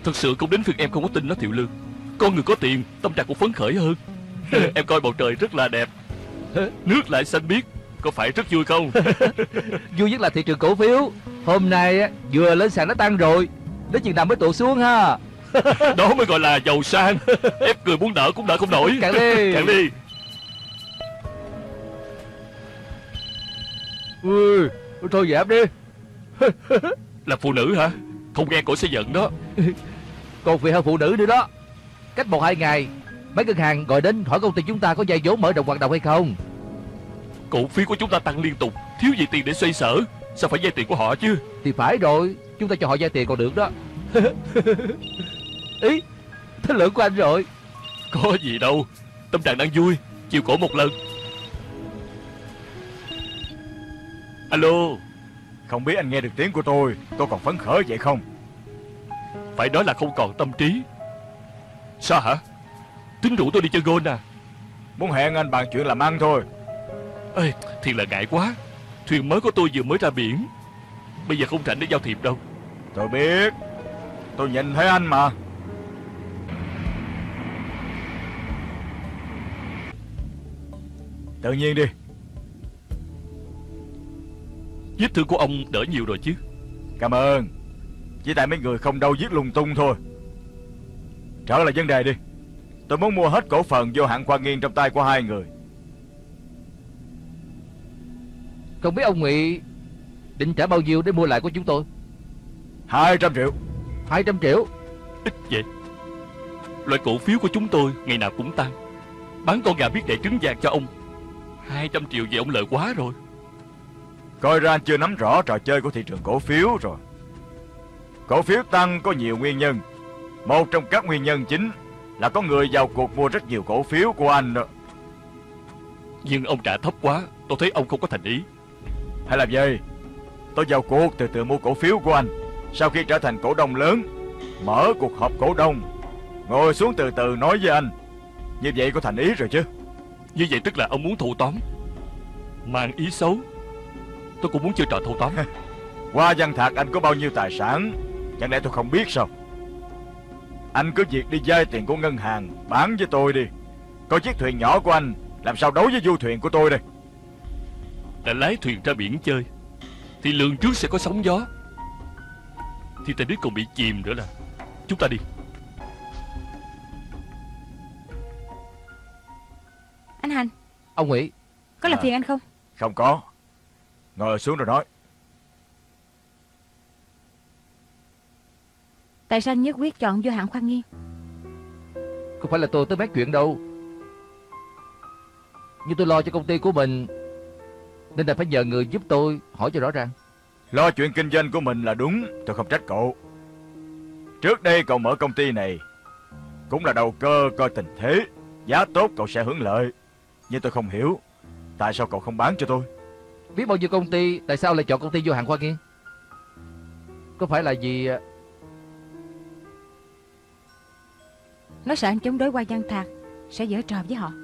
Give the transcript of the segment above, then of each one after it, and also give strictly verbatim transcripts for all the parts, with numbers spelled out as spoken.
Thật sự không đến phiên em không có tin nó Thiệu Lương. Con người có tiền, tâm trạng cũng phấn khởi hơn. Em coi bầu trời rất là đẹp, nước lại xanh biếc, có phải rất vui không? Vui nhất là thị trường cổ phiếu hôm nay á, vừa lên sàn nó tăng rồi, đến chừng nào mới tụt xuống ha. Đó mới gọi là giàu sang. Ép cười muốn nở cũng nở không nổi. Cạn đi. Cạn đi. Ui, thôi giảm đi. Là phụ nữ hả? Không nghe cổ sẽ giận đó. Còn vì hơn phụ nữ nữa đó. Cách một hai ngày mấy ngân hàng gọi đến hỏi công ty chúng ta có vay vốn mở rộng hoạt động hay không. Cổ phiếu của chúng ta tăng liên tục, thiếu gì tiền để xoay sở, sao phải vay tiền của họ chứ? Thì phải rồi, chúng ta cho họ vay tiền còn được đó. Ý, thế lượng của anh rồi. Có gì đâu, tâm trạng đang vui, chiều cổ một lần. Alo. Không biết anh nghe được tiếng của tôi, tôi còn phấn khởi vậy không? Phải nói là không còn tâm trí. Sao hả? Tính rủ tôi đi chơi golf à? Muốn hẹn anh bàn chuyện làm ăn thôi. Ê, thiệt là ngại quá. Thuyền mới của tôi vừa mới ra biển, bây giờ không rảnh để giao thiệp đâu. Tôi biết, tôi nhìn thấy anh mà. Tự nhiên đi. Vết thương của ông đỡ nhiều rồi chứ? Cảm ơn. Chỉ tại mấy người không đâu giết lung tung thôi. Trở lại vấn đề đi. Tôi muốn mua hết cổ phần vô Hạng Khoa Nghiên trong tay của hai người. Không biết ông Ngụy định trả bao nhiêu để mua lại của chúng tôi? Hai trăm triệu. Hai trăm triệu? Ít vậy. Loại cổ phiếu của chúng tôi ngày nào cũng tăng. Bán con gà biết đẻ trứng vàng cho ông, hai trăm triệu vậy ông lợi quá rồi. Coi ra anh chưa nắm rõ trò chơi của thị trường cổ phiếu rồi. Cổ phiếu tăng có nhiều nguyên nhân. Một trong các nguyên nhân chính là có người vào cuộc mua rất nhiều cổ phiếu của anh đó. Nhưng ông trả thấp quá, tôi thấy ông không có thành ý. Hay làm gì? Tôi vào cuộc từ từ mua cổ phiếu của anh. Sau khi trở thành cổ đông lớn, mở cuộc họp cổ đông, ngồi xuống từ từ nói với anh. Như vậy có thành ý rồi chứ? Như vậy tức là ông muốn thâu tóm, mang ý xấu. Tôi cũng muốn chơi trò thâu tóm. Hoa Văn Thạc anh có bao nhiêu tài sản, chẳng lẽ tôi không biết sao? Anh cứ việc đi vay tiền của ngân hàng bán với tôi đi. Coi chiếc thuyền nhỏ của anh làm sao đấu với du thuyền của tôi đây. Đã lái thuyền ra biển chơi thì lường trước sẽ có sóng gió, thì tên đích còn bị chìm nữa là. Chúng ta đi. Anh Hành. Ông Ngụy. Có làm à, phiền anh không? Không có. Ngồi xuống rồi nói. Tại sao anh nhất quyết chọn vô Hạng Khoa Nghiên? Không phải là tôi tới mấy chuyện đâu, nhưng tôi lo cho công ty của mình nên là phải nhờ người giúp tôi hỏi cho rõ ràng. Lo chuyện kinh doanh của mình là đúng, tôi không trách cậu. Trước đây cậu mở công ty này cũng là đầu cơ coi tình thế, giá tốt cậu sẽ hưởng lợi. Nhưng tôi không hiểu tại sao cậu không bán cho tôi. Biết bao nhiêu công ty, tại sao lại chọn công ty vô Hạng Khoa Nghiên? Có phải là vì Nó sợ anh chống đối Hoa Văn Thạc sẽ giở trò với họ.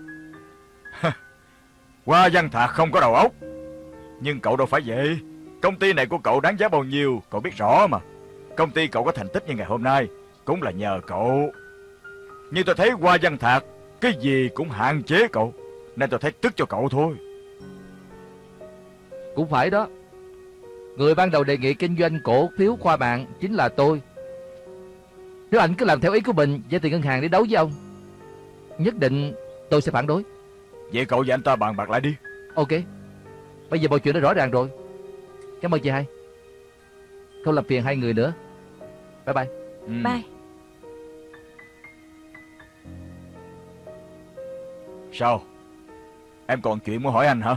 Hoa Văn Thạc không có đầu óc. Nhưng cậu đâu phải vậy. Công ty này của cậu đáng giá bao nhiêu cậu biết rõ mà. Công ty cậu có thành tích như ngày hôm nay cũng là nhờ cậu. Nhưng tôi thấy Hoa Văn Thạc cái gì cũng hạn chế cậu, nên tôi thấy tức cho cậu thôi. Cũng phải đó, người ban đầu đề nghị kinh doanh cổ phiếu Khoa Mạng chính là tôi. Nếu anh cứ làm theo ý của mình, vay tiền ngân hàng để đấu với ông, nhất định tôi sẽ phản đối. Vậy cậu và anh ta bàn bạc lại đi. Ok, bây giờ mọi chuyện đã rõ ràng rồi. Cảm ơn chị hai. Không làm phiền hai người nữa. Bye bye. ừ. Bye. Sao? Em còn chuyện muốn hỏi anh hả?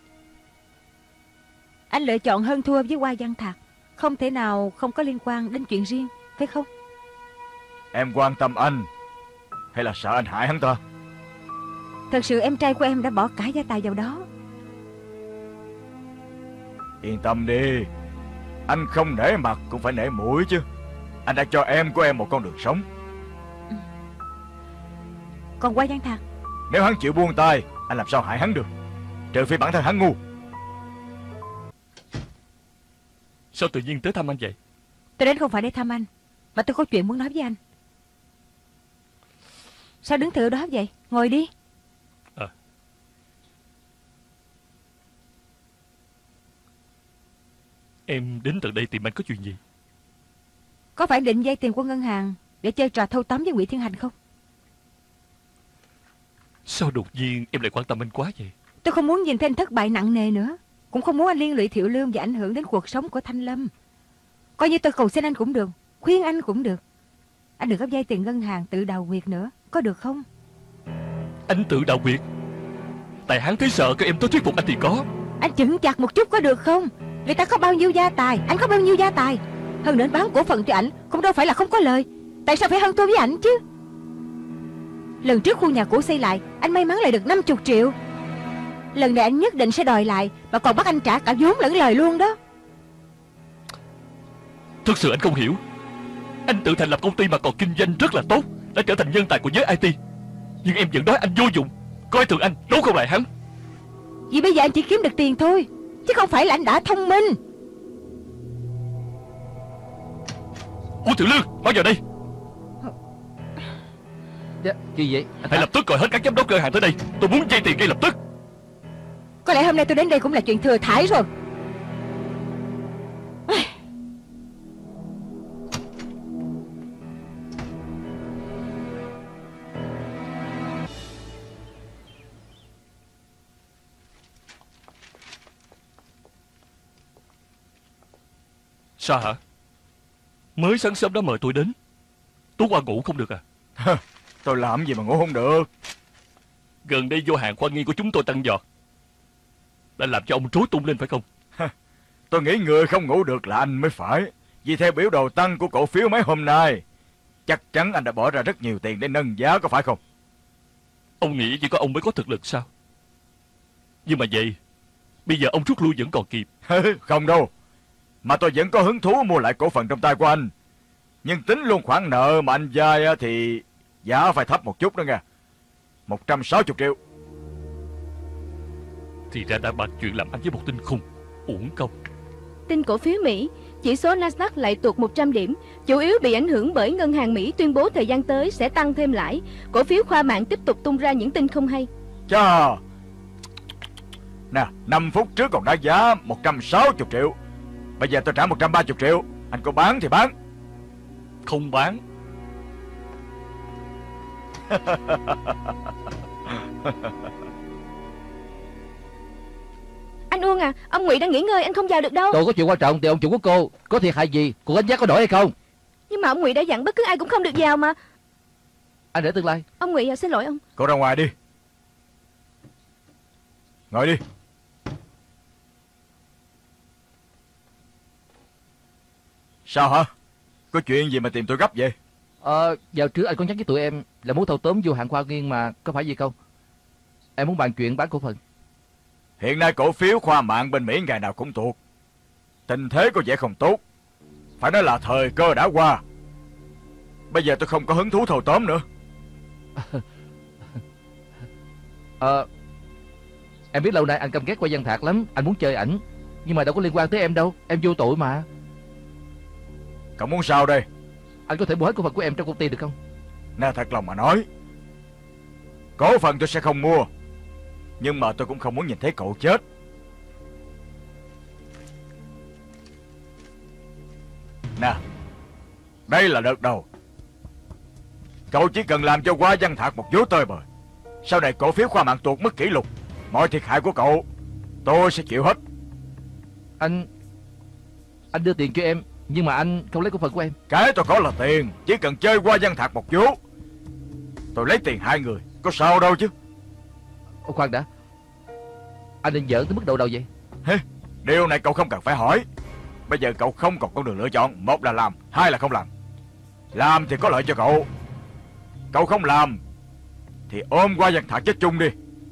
Anh lựa chọn hơn thua với Hoa Văn Thạc không thể nào không có liên quan đến chuyện riêng, phải không? Em quan tâm anh hay là sợ anh hại hắn ta? Thật sự em trai của em đã bỏ cả gia tài vào đó. Yên tâm đi, anh không nể mặt cũng phải nể mũi chứ. Anh đã cho em của em một con đường sống. ừ. Còn Hoa Văn Thạc, nếu hắn chịu buông tay, anh làm sao hại hắn được? Trừ phi bản thân hắn ngu. Sao tự nhiên tới thăm anh vậy? tôi đến không phải để thăm anh, Mà tôi có chuyện muốn nói với anh. Sao đứng thử đó vậy? Ngồi đi. À. Em đến tận đây tìm anh có chuyện gì? Có phải định vay tiền của ngân hàng để chơi trò thâu tóm với Ngụy Thiên Hành không? Sao đột nhiên em lại quan tâm anh quá vậy? Tôi không muốn nhìn thấy anh thất bại nặng nề nữa. Cũng không muốn anh liên lụy Thiệu Lương và ảnh hưởng đến cuộc sống của Thanh Lâm. Coi như tôi cầu xin anh cũng được, khuyên anh cũng được. Anh đừng có vay tiền ngân hàng tự đào huyệt nữa, có được không? Anh tự đào huyệt? Tại hắn thấy sợ, các em tới thuyết phục anh thì có. Anh chững chặt một chút có được không? Người ta có bao nhiêu gia tài, anh có bao nhiêu gia tài. Hơn nữa bán cổ phần cho ảnh cũng đâu phải là không có lời. Tại sao phải hơn tôi với ảnh chứ? Lần trước khu nhà cũ xây lại, anh may mắn lại được năm mươi triệu. Lần này anh nhất định sẽ đòi lại, mà còn bắt anh trả cả vốn lẫn lời luôn đó. Thực sự anh không hiểu. Anh tự thành lập công ty mà còn kinh doanh rất là tốt, đã trở thành nhân tài của giới i tê. Nhưng em vẫn nói anh vô dụng, coi thường anh, đấu không lại hắn. Vì bây giờ anh chỉ kiếm được tiền thôi, chứ không phải là anh đã thông minh. Ủa Thiệu Lương, mau vào đây. Dạ, gì vậy? Anh Hãy ta... lập tức gọi hết các giám đốc ngân hàng tới đây. Tôi muốn vay tiền ngay lập tức. Có lẽ hôm nay tôi đến đây cũng là chuyện thừa thãi rồi. Sao hả? Mới sáng sớm đã mời tôi đến. Tối qua ngủ không được à? Tôi làm gì mà ngủ không được. Gần đây vô hàng khoa nghiên của chúng tôi tăng giọt, đã làm cho ông rối tung lên phải không? Tôi nghĩ người không ngủ được là anh mới phải. Vì theo biểu đồ tăng của cổ phiếu mấy hôm nay, chắc chắn anh đã bỏ ra rất nhiều tiền để nâng giá, có phải không? Ông nghĩ chỉ có ông mới có thực lực sao? Nhưng mà vậy, bây giờ ông rút lui vẫn còn kịp. Không đâu. Mà tôi vẫn có hứng thú mua lại cổ phần trong tay của anh. Nhưng tính luôn khoản nợ mà anh vay thì giá phải thấp một chút đó nghe. một trăm sáu mươi triệu. Thì ra đã bàn chuyện làm ăn với một tên khùng, uổng công. Tin cổ phiếu Mỹ, chỉ số Nasdaq lại tuột một trăm điểm, chủ yếu bị ảnh hưởng bởi ngân hàng Mỹ tuyên bố thời gian tới sẽ tăng thêm lãi. Cổ phiếu khoa mạng tiếp tục tung ra những tin không hay. Chà. Nè, năm phút trước còn đáng giá một trăm sáu mươi triệu. Bây giờ tôi trả một trăm ba mươi triệu. Anh có bán thì bán. Không bán. Anh Uông à, ông Ngụy đang nghỉ ngơi, anh không vào được đâu. Tôi có chuyện quan trọng thì ông chủ của cô. Có thiệt hại gì, cuộc đánh giá có đổi hay không? Nhưng mà ông Ngụy đã dặn bất cứ ai cũng không được vào mà. Anh để tương lai. Ông Ngụy à, xin lỗi ông. Cô ra ngoài đi. Ngồi đi. Sao hả? Có chuyện gì mà tìm tôi gấp vậy? Ờ, vào trước anh có nhắc với tụi em là muốn thâu tóm vô hạn khoa nghiên mà, có phải gì không? Em muốn bàn chuyện bán cổ phần. Hiện nay cổ phiếu khoa mạng bên Mỹ ngày nào cũng tuột. Tình thế có vẻ không tốt. Phải nói là thời cơ đã qua. Bây giờ tôi không có hứng thú thâu tóm nữa. Ờ, em biết lâu nay anh căm ghét Qua Văn Thạc lắm. Anh muốn chơi ảnh, nhưng mà đâu có liên quan tới em đâu. Em vô tội mà. Cậu muốn sao đây? Anh có thể mua hết cổ phần của em trong công ty được không? Nè, thật lòng mà nói, cổ phần tôi sẽ không mua, nhưng mà tôi cũng không muốn nhìn thấy cậu chết. Nè, đây là đợt đầu. Cậu chỉ cần làm cho Qua Văn Thạc một vố tơi bời. Sau này cổ phiếu khoa mạng tuột mất kỷ lục, mọi thiệt hại của cậu tôi sẽ chịu hết. Anh Anh đưa tiền cho em, nhưng mà anh không lấy cổ phần của em. Cái tôi có là tiền. Chỉ cần chơi Qua Văn Thạc một vố, tôi lấy tiền hai người, có sao đâu chứ. Ô khoan đã, anh định giỡn tới mức độ đâu vậy? Hê, điều này cậu không cần phải hỏi. Bây giờ cậu không còn con đường lựa chọn. Một là làm, hai là không làm. Làm thì có lợi cho cậu. Cậu không làm thì ôm Qua Văn Thạc chết chung đi.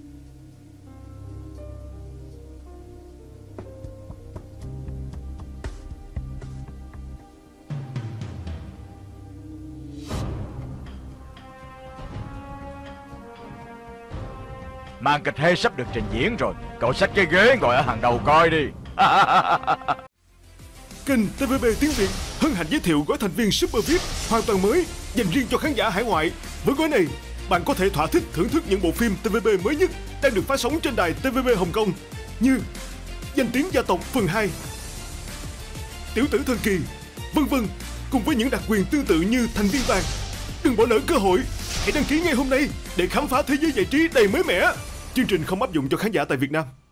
Màn kịch hay sắp được trình diễn rồi. Cậu xách cái ghế ngồi ở hàng đầu coi đi. Kênh tê vê bê tiếng Việt hân hạnh giới thiệu gói thành viên Super vi ai pi hoàn toàn mới dành riêng cho khán giả hải ngoại. Với gói này, bạn có thể thỏa thích thưởng thức những bộ phim tê vê bê mới nhất đang được phát sóng trên đài tê vê bê Hồng Kông như Danh tiếng gia tộc phần hai, Tiểu tử thần kỳ, vân vân, cùng với những đặc quyền tương tự như thành viên vàng. Đừng bỏ lỡ cơ hội, hãy đăng ký ngay hôm nay để khám phá thế giới giải trí đầy mới mẻ. Chương trình không áp dụng cho khán giả tại Việt Nam.